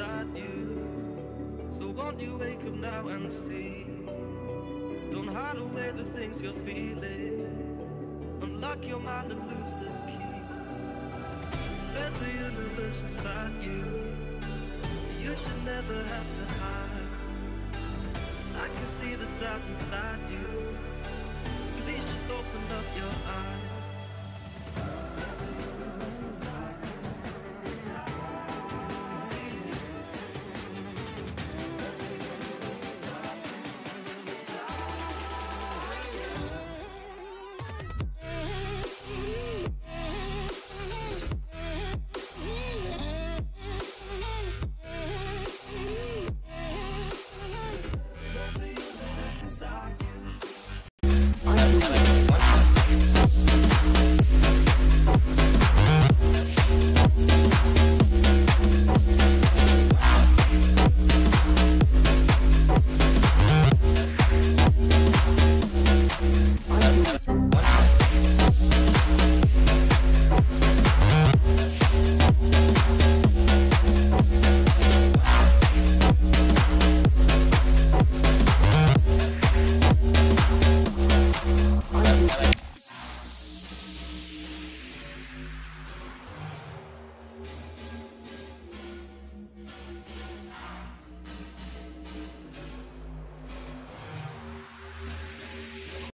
inside you. So won't you wake up now and see? Don't hide away the things you're feeling. Unlock your mind and lose the key. There's a universe inside you. You should never have to hide. I can see the stars inside you. Please just open up your eyes.